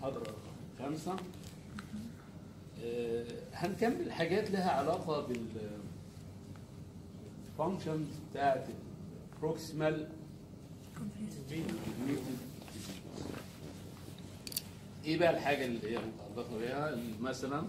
محاضرة رقم 5. هنكمل حاجات لها علاقة بالفانكشنز بتاعت البروكسيمال ايه بقى الحاجة اللي هي متعلقة بيها؟ مثلا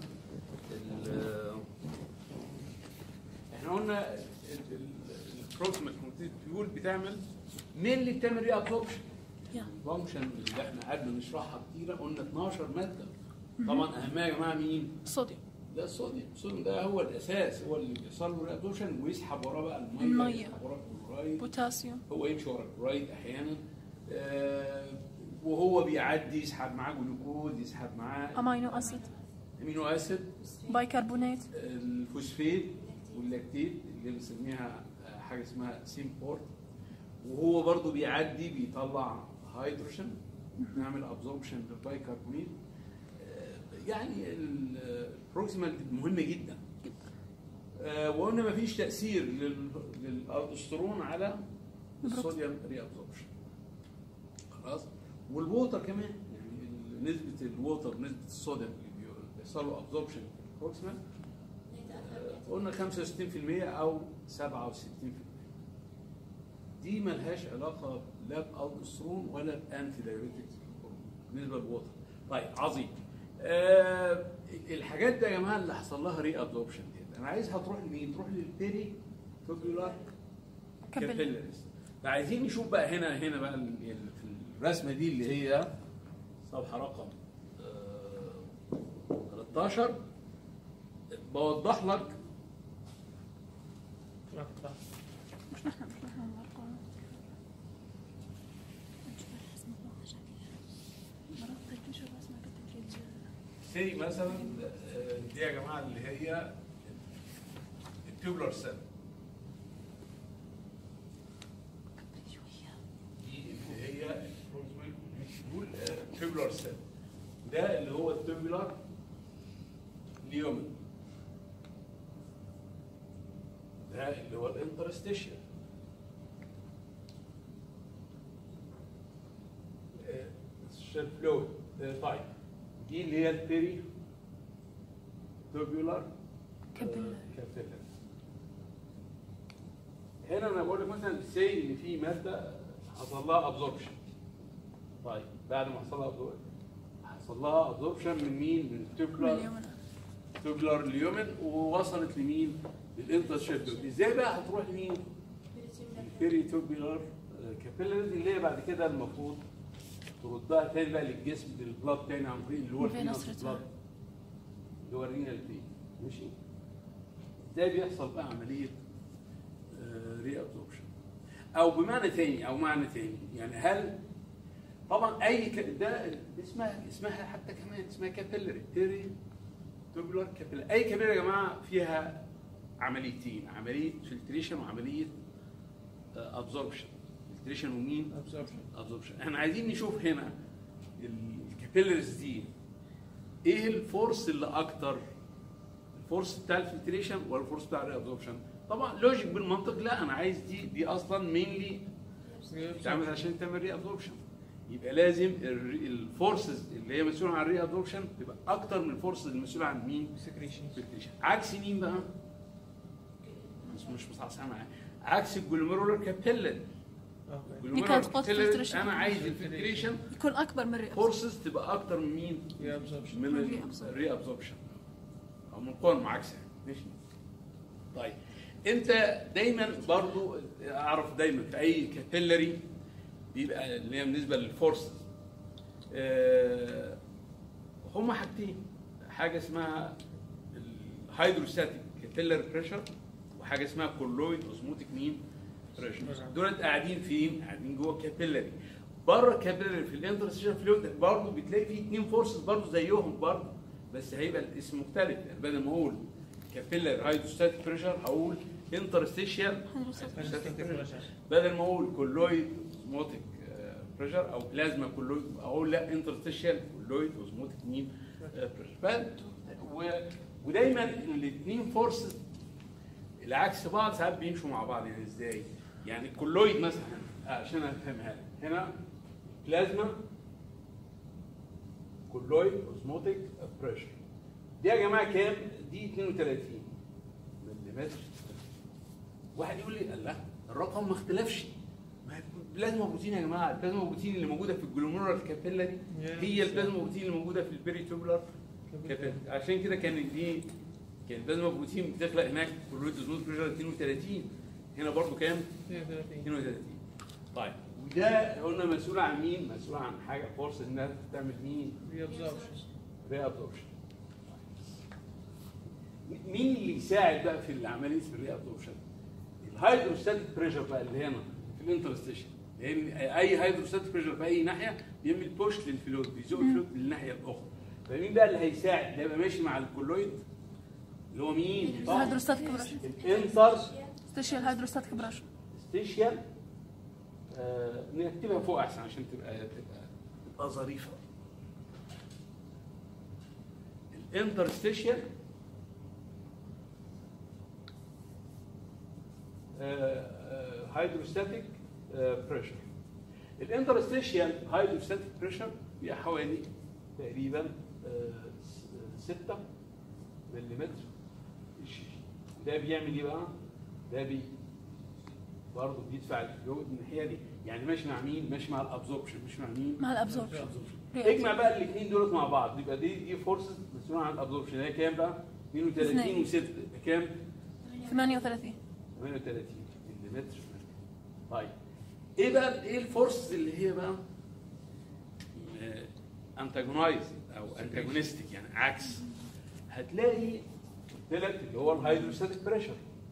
احنا قلنا البروكسيمال كونتينيوتيبيول بتعمل مين اللي بتعمل ريابسوربشن؟ الفانكشن اللي احنا قعدنا نشرحها كتير، قلنا 12 مادة. طبعا اهمها يا جماعه مين؟ الصوديوم. ده الصوديوم ده هو الاساس، هو اللي بيحصل له ريابسوربشن ويسحب وراه بقى الميه، يسحب وراه الكلورايد، بوتاسيوم، هو يمشي ورا الكلورايد احيانا، وهو بيعدي يسحب معاه جلوكوز، يسحب معاه امينو اسيد، بايكربونات، الفوسفيت واللاكتيت اللي بنسميها حاجه اسمها سيمبورت، وهو برضه بيعدي بيطلع هيدروجين، نعمل ابزوربشن للبايكربونات. يعني البروكسيمال مهمه جدا. وقلنا ما فيش تاثير للالدوسترون على الصوديوم ري ابزوربشن. خلاص. والووتر كمان، يعني نسبه الووتر، نسبه الصوديوم اللي بيحصل له ابزوربشن في البروكسيمال قلنا 65% او 67%. دي ملهاش علاقه لا بالالدوسترون ولا بانتي دايوريتكس بالنسبه للووتر. طيب عظيم. الحاجات دي يا جماعه اللي حصل لها ري ابزوربشن دي، انا عايزها تروح لمين؟ تروح للبيري توبيولار كابيلاريز. فعايزين نشوف بقى هنا بقى في الرسمه دي اللي هي صفحه رقم 13 بوضح لك زي مثلا دي يا جماعه اللي هي التيوبولار سيل، دي اللي هي التيوبولار سيل، ده اللي هو التيوبولار ليومن، ده اللي هو الانترستيشن، فلويد. طيب دي اللي هي البيري توبيولار كابيلاري. هنا انا بقول لك مثلا سي ان في ماده حصل لها ابزوربشن. طيب بعد ما حصل لها ابزوربشن من مين؟ من التوبيولار ليومن، ووصلت لمين؟ للانترشيبتور. ازاي بقى هتروح لمين؟ البيري توبيولار كابيلاري اللي هي بعد كده المفروض تردها تاني بقى للجسم، للبلاد تاني عن طريق اللي هو الفينوس بلاد اللي هو الرينال بلين. ماشي؟ ازاي بيحصل بقى عمليه ري ابزوربشن؟ او بمعنى تاني يعني هل طبعا اي ده اسمها حتى كمان اسمها كابيلاري، بيري توبولار كابيلاري. اي كابيلاري يا جماعه فيها عمليتين، عمليه فلتريشن وعمليه ابزوربشن. فلتريشن ومين؟ ابزوربشن. احنا عايزين نشوف هنا الكابيلاريز دي ايه الفورس اللي اكتر؟ الفورس بتاع الفلتريشن ولا الفورس بتاع الريابزوربشن؟ طبعا لوجيك بالمنطق، لا انا عايز دي اصلا مينلي بتعمل عشان تعمل ري ابزوربشن، يبقى لازم الفورسز اللي هي مسؤوله عن الري ابزوربشن تبقى اكتر من الفورسز المسؤوله عن مين؟ سكريشن. عكس مين بقى؟ مش مصحصح معايا، عكس الجلوميرولار كابيلاري. انا عايز الفلتريشن يكون اكبر من الري فورسز تبقى اكتر من مين؟ من الري ابزوربشن او من القوى المعاكسه. ماشي. طيب انت دايما برضو اعرف دايما في اي كابيلاري بيبقى اللي هي بالنسبه للفورسز هما حاجتين، حاجه اسمها الهيدروستاتيك كابيلاري بريشر وحاجه اسمها كولويد اوزموتيك مين؟ بريشر. دول قاعدين فين؟ قاعدين جوه الكابيلاري. بره الكابيلاري في الانترستيشن فلويد برضه بتلاقي فيه اثنين فورسز برضه زيهم برضه، بس هيبقى الاسم مختلف. يعني بدل ما اقول كابيلاري هيدروستاتيك بريشر هقول انترستيشن بدل ما اقول كولويد اوزموتيك بريشر او بلازما كولويد اقول لا انترستيشن كولويد اوزموتيك مين؟ بريشر. ودايما الاثنين فورسز العكس بعض ساعات بيمشوا مع بعض. يعني ازاي؟ يعني الكولويد مثلا عشان افهمها لك، هنا بلازما كولويد اوزموتيك بريشر. دي يا جماعه كام؟ دي 32 ملم. واحد يقول لي الله الرقم ما اختلفش، ما البلازما بروتين يا جماعه، البلازما بروتين اللي موجوده في الجلوميرولار كابيلاري هي البلازما بروتين اللي موجوده في البيريتوبولار كابيلاري. عشان كده كان البلازما بروتين بتخلق هناك كولويد اوزموتيك بريشر 32، هنا برضو كام؟ 32. طيب وده قلنا مسؤول عن مين؟ مسؤول عن حاجه فورس انها تعمل مين؟ ريابسوربشن. مين اللي يساعد بقى في العمليه الريابسوربشن؟ الهيدروستاتيك بريشر بقى اللي هنا في الانترستيشن، لان اي هيدروستاتيك بريشر في اي ناحيه بيعمل بوش للفلويد، بيزق الفلويد للناحيه الاخرى. فمين بقى اللي هيساعد؟ اللي هيبقى ماشي مع الكولويد اللي هو مين؟ الهيدروستاتيك بريشر. الانترستيشال هيدروستاتيك بريشر. ستيشيال نكتبها فوق احسن عشان تبقى ظريفه. الانترستيشال هيدروستاتيك بريشر. الانترستيشال هيدروستاتيك بريشر بيبقى حوالي تقريبا 6 ملم. ده بيعمل ايه بقى؟ ده برضه بيدفع الفلويد من الناحيه دي، يعني ماشي مع مين؟ ماشي مع الابزوربشن، مش مع مين؟ مع الابزوربشن. اجمع بقى الاثنين دول مع بعض يبقى دي فورسز مسؤوله عن الابزوربشن. هي كام بقى؟ 32 و6 كام؟ 38 ملم. طيب ايه بقى ايه الفورسز اللي هي بقى انتاجونايز او انتاجونستيك يعني عكس؟ هتلاقي قلت لك اللي هو الهيدروستاتيك بريشر،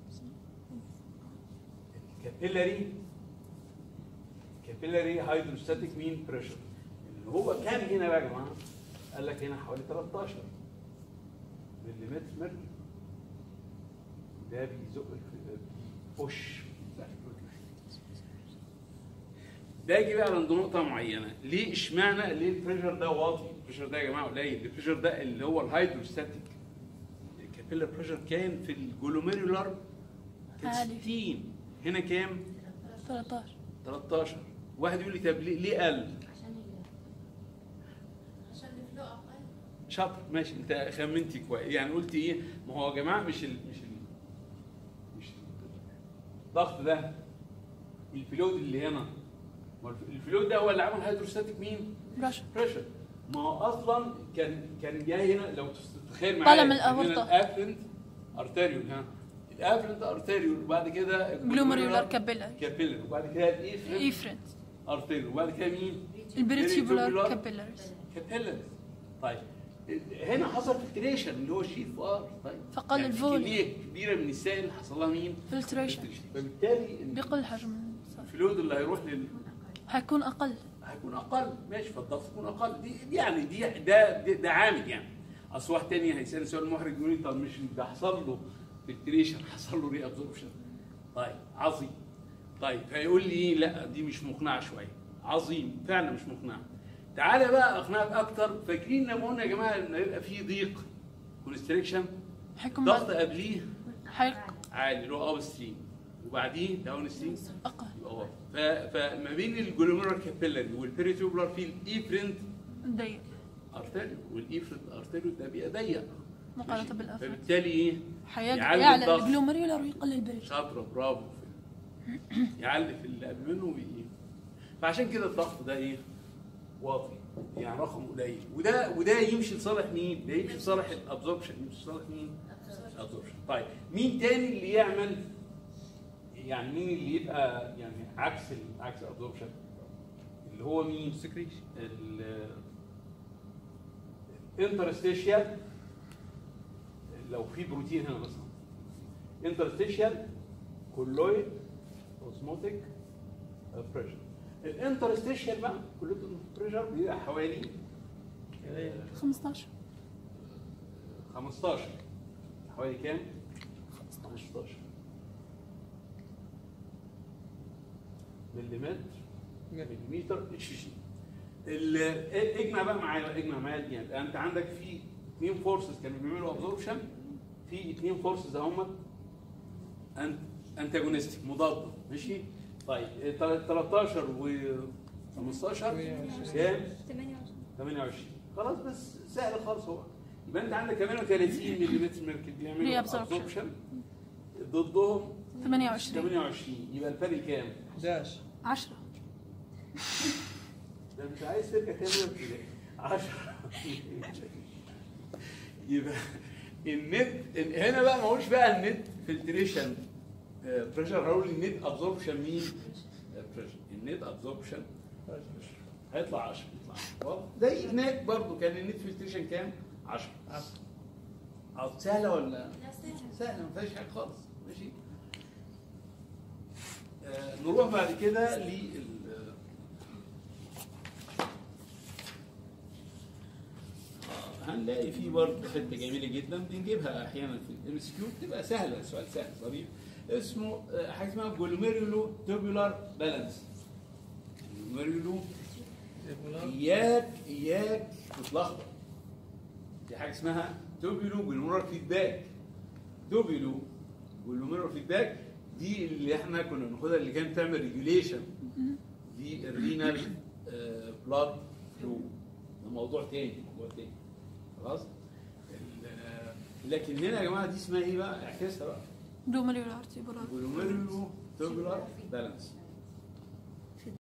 كابيلاري هيدروستاتيك مين بريشر اللي هو كام هنا بقى يا جماعه؟ قال لك هنا حوالي 13 ملم مركب. ده بيزق بوش. ده يجي بقى عند نقطه معينه، ليه اشمعنى ليه البريشر ده واطي؟ البريشر ده يا جماعه قليل، البريشر ده اللي هو الهيدروستاتيك الكابيلار بريشر كان في الجلوميرولار كان 60، هنا كام؟ 13. واحد يقول لي طب ليه قل؟ عشان الفلو اقل. شاطر، ماشي، انت خمنتي كويس. يعني قلت ايه؟ ما هو يا جماعه مش الضغط ده الفلويد اللي هنا، الفلويد ده هو اللي عمل هيدروستاتيك مين؟ بريشر. ما هو اصلا كان جاي هنا لو تتخيل معايا طالع من الاورطه الافرنت ارتيريول، الافرنت ارتيريول وبعد كده جلوميرولار كابيلاري وبعد كده الايفرنت ارتيريول وبعد كده مين؟ البريتيبولار كابيلاريز. طيب هنا حصل فلتريشن اللي هو الشيت فار. طيب فقل يعني الفول، كميه كبيره من السائل حصل لها مين؟ فلتريشن. فبالتالي بيقل حجم الفلويد اللي هيروح هيكون اقل، ماشي، فالضغط يكون اقل. دي يعني ده عامل يعني. اصل واحد تاني هيسال سؤال محرج يقول لي طب مش ده حصل له فلتريشن، حصل له ري ابزوربشن. طيب عظيم. طيب هيقول لي ايه؟ لا دي مش مقنعه شويه. عظيم، فعلا مش مقنعه. تعالى بقى اقنعك اكتر. فاكرين لما قلنا يا جماعه ان هيبقى في ضيق كونستريكشن ضغط قبليه عالي اللي هو اب ستريم وبعديه داون ستريم اقل يبقى واطي. فما بين الجلوميرولار كابيلاري والبيريتوبولار في الايفرنت ضيق ارتيريول، والايفرنت ارتيريول ده بيبقى ضيق مقارنه بالافرنت، فبالتالي ايه؟ يعلى الجلوميرولار ويقل البريشر. شاطره، برافو. يعلي في اللي قبل منه فعشان كده الضغط ده ايه؟ واطي، يعني رقم قليل. وده يمشي لصالح مين؟ ده يمشي لصالح الابزوربشن. يمشي لصالح مين؟ الابزوربشن. طيب مين تاني اللي يعمل يعني مين اللي يبقى يعني عكس الابزوربشن؟ اللي هو مين؟ سكريشن. الانترستيشيال لو في بروتين هنا مثلا انترستيشيال كولويد اوزموتيك بريشر. الانترستيشيال بقى كولويد بريشر بيبقى حوالي 15 حوالي كام؟ 15 مليمتر اتش جي. اجمع بقى معايا يعني انت عندك في 2 فورسز كانوا بيعملوا ابزوربشن، في 2 فورسز هم انتاجونستيك مضاده، ماشي؟ طيب 13 و 15 كام؟ 28. خلاص بس سهل خالص هو. يبقى انت عندك 38 ملم ميركوري بيعملوا ابزوربشن ضدهم 28 يبقى الفرق كام؟ 10. ده مش عايز ترجع تاني 10. يبقى النت هنا بقى ما هوش بقى النت فلتريشن بريشر، هقول النت ابزوربشن مين؟ بريشر. النت ابزوربشن هيطلع 10 يطلع زي هناك برضه كان النت فلتريشن كام؟ 10. سهله ولا؟ سهله ما فيهاش حاجه خالص. ماشي. نروح بعد كده لل هنلاقي فيه برضه حته جميله جدا بنجيبها احيانا في الام اس كيو، بتبقى سهله، سؤال سهل ظريف، اسمه حاجه اسمها جلوميرولو توبولار بالانس. جلوميرولو اياك تتلخبط، دي حاجه اسمها توبولو جلوميرولار فيدباك. توبولو جلوميرولار فيدباك دي اللي احنا كنا بناخدها اللي كانت بتعمل ريجوليشن، دي الرينال بلاد فلو، ده موضوع تاني خلاص. لكن هنا يا جماعه دي اسمها ايه بقى؟ اعكسها بقى. جلوميرولار تيبولار. جلوميرولو توبولار بالانس.